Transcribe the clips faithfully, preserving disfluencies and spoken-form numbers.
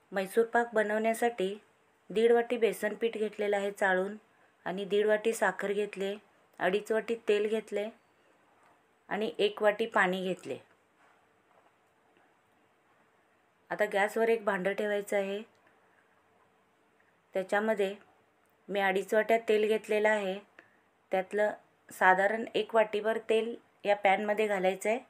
मैसूर पाक बनवण्यासाठी दीड वाटी बेसन पीठ घेतलेलं आहे चाळून आणि दीड वाटी साखर घेतले, अडीच वाटी तेल घेतले आणि एक वाटी पाणी घेतले। आता गॅसवर एक भांडं ठेवायचं आहे। त्याच्यामध्ये मी अडीच वाट्या तेल घेतलेलं आहे। त्यातलं साधारण एक वाटीभर तेल या पॅनमध्ये घालायचं आहे।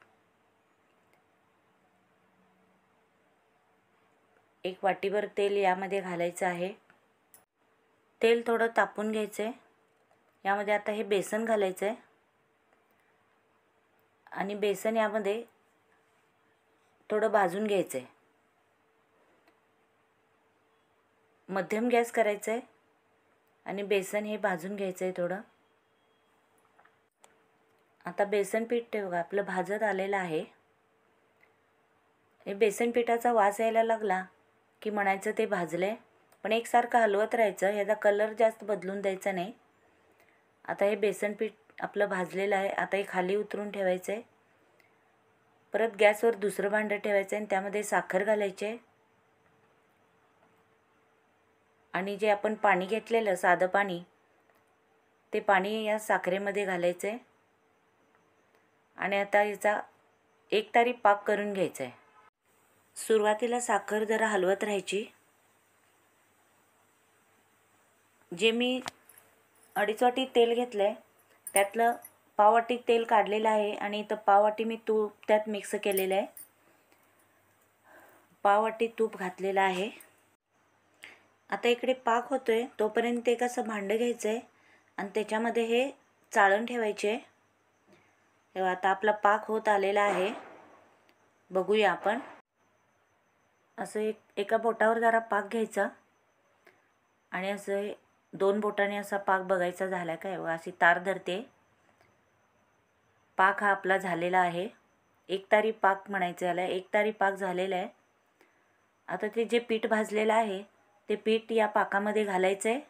एक वाटीभर तेल यामध्ये घालायचं आहे। तेल थोडं तापून घ्यायचं आहे। यामध्ये आता हे बेसन घालायचं आहे आणि बेसन यामध्ये थोडं भाजून घ्यायचं आहे। मध्यम गॅस करायचा आहे आणि बेसन हे भाजून घ्यायचं आहे थोडं। आता बेसन पीठ ठेवा आपलं भाजत आलेलं आहे। हे बेसन पिठाचा वास यायला लागला की म्हणायचं ते भाजले, पण एकसारखं हलवत राहायचं, याचा कलर जास्त बदलून द्यायचा नाही। आता हे बेसन पीठ आपलं भाजलेलं आहे। आता हे खाली उतरून ठेवायचं आहे। परत गॅसवर दुसरं भांडं ठेवायचं आहे आणि त्यामध्ये साखर घालायची आहे आणि जे आपण पाणी घेतलेलं साधं पाणी, ते पाणी या साखरेमध्ये घालायचं आहे आणि आता याचा एक तारी पाक करून घ्यायचा आहे। सुरुवातीला साखर जरा हलवत राहायची। जे मी अडीच वाटी तेल घेतलं आहे त्यातलं पाव वाटी तेल काढलेलं आहे आणि इथं पाव वाटी मी तूप त्यात मिक्स केलेलं आहे। पाव वाटी तूप घातलेलं आहे। आता इकडे पाक होतोय तोपर्यंत एक असं भांडं घ्यायचं आहे आणि त्याच्यामध्ये हे चाळण ठेवायचे। तेव्हा आता आपला पाक होत आलेला आहे, बघूया आपण। असं एक एका बोटावर जरा पाक घ्यायचा आणि असं दोन बोटाने असा पाक बघायचा झाला काय, अशी तार धरते। पाक हा आपला झालेला आहे। एक तारी पाक म्हणायचं याला, एक तारी पाक झालेला आहे। आता ते जे पीठ भाजलेलं आहे ते पीठ या पाकामध्ये घालायचं आहे।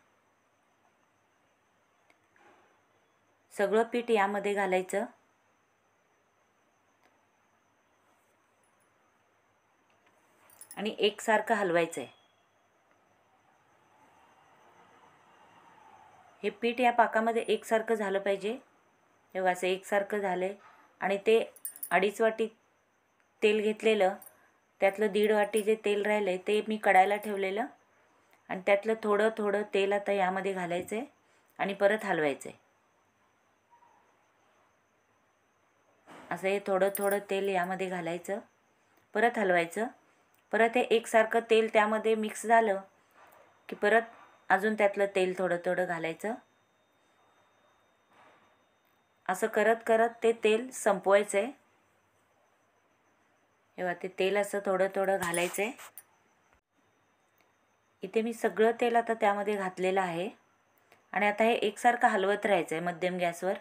सगळं पीठ यामध्ये घालायचं आणि एकसारखं हलवायचं आहे। हे पीठ या पाकामध्ये एकसारखं झालं पाहिजे। तेव्हा असं एकसारखं झाले आणि ते अडीच वाटी तेल घेतलेलं त्यातलं दीड वाटी जे तेल राहिले ते मी कढायला ठेवलेलं आणि त्यातलं थोडं थोडं तेल आता यामध्ये घालायचं आहे आणि परत हलवायचं आहे। असं हे थोडं थोडं तेल यामध्ये घालायचं, परत हलवायचं। परत हे एकसारखं तेल त्यामध्ये मिक्स झालं की परत अजून त्यातलं तेल थोडं थोडं घालायचं। असं करत करत ते तेल संपवायचं आहे। तेव्हा ते तेल असं थोडं थोडं घालायचं आहे। इथे मी सगळं तेल आता त्यामध्ये घातलेलं आहे आणि आता हे एकसारखं हलवत राहायचं आहे मध्यम गॅसवर,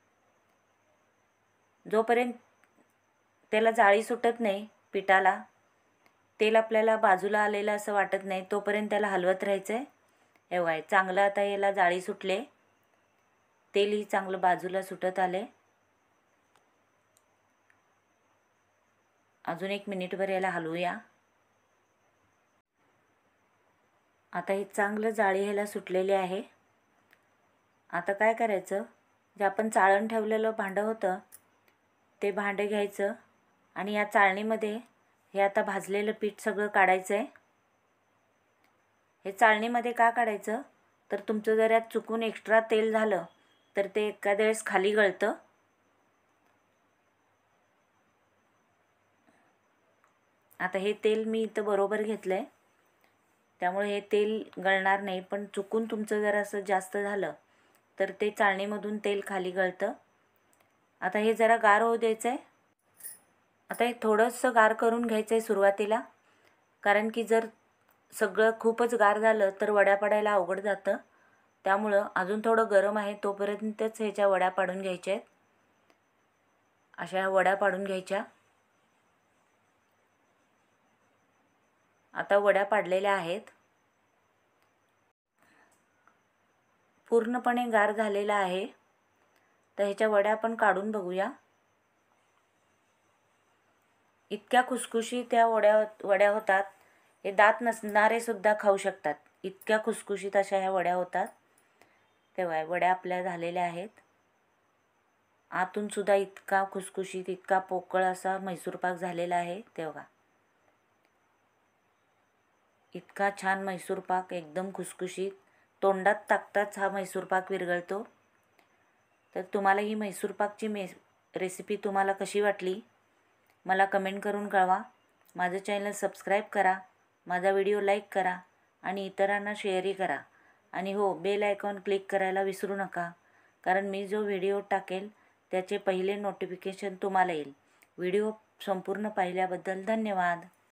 जोपर्यंत त्याला जाळी सुटत नाही पिठाला, तेल आपल्याला बाजूला आलेलं असं वाटत नाही तोपर्यंत त्याला हलवत राहायचं आहे। एवढं चांगलं आता याला जाळी सुटले, तेलही चांगलं बाजूला सुटत आले। अजून एक मिनिटभर याला हलवूया। आता हे चांगलं जाळी ह्याला सुटलेली आहे। आता काय करायचं, जे आपण चाळण ठेवलेलं भांडं होतं ते भांडं घ्यायचं आणि या चाळणीमध्ये हे आता भाजलेलं पीठ सगळं काढायचं आहे। हे चाळणीमध्ये का काढायचं तर तुमचं जर यात चुकून एक्स्ट्रा तेल झालं तर ते एखाद्या वेळेस खाली गळतं। आता हे तेल मी इथं बरोबर घेतलं आहे त्यामुळे हे तेल गळणार नाही, पण चुकून तुमचं जर असं जास्त झालं तर ते चाळणीमधून तेल खाली गळतं। आता हे जरा गार होऊ द्यायचं आहे। आता हे थोडंसं गार करून घ्यायचं आहे सुरुवातीला, कारण की जर सगळं खूपच गार झालं तर वड्या पडायला अवघड जातं। त्यामुळं अजून थोडं गरम आहे तोपर्यंतच ह्याच्या वड्या पाडून घ्यायच्या आहेत। अशा वड्या पाडून घ्यायच्या। आता वड्या पाडलेल्या आहेत। पूर्णपणे गार झालेला आहे, तर ह्याच्या वड्या आपण काढून बघूया। इतक्या खुसखुशीत त्या वड्या वड्या होतात, हे दात नसणारे सुद्धा खाऊ शकतात. इतक्या खुसखुशीत अशा ह्या वड्या होतात. तेव्हा वड्या आपल्या झालेल्या आहेत. आतून सुद्धा इतका खुसखुशीत, इतका पोकळ असा म्हैसूर पाक झालेला आहे. तेव्हा इतका छान म्हैसूर पाक, एकदम खुसखुशीत, तोंडात टाकताच हा म्हैसूर पाक विरघळतो. तर तुम्हाला ही म्हैसूर पाकची मे रेसिपी तुम्हाला कशी वाटली मला कमेंट करून कळवा. माझं चॅनल सबस्क्राईब करा, माझा व्हिडिओ लाईक करा आणि इतरांना शेअरही करा. आणि हो, बेल आयकॉन क्लिक करायला विसरू नका, कारण मी जो व्हिडिओ टाकेल त्याचे पहिले नोटिफिकेशन तुम्हाला येईल. व्हिडिओ संपूर्ण पाहिल्याबद्दल धन्यवाद.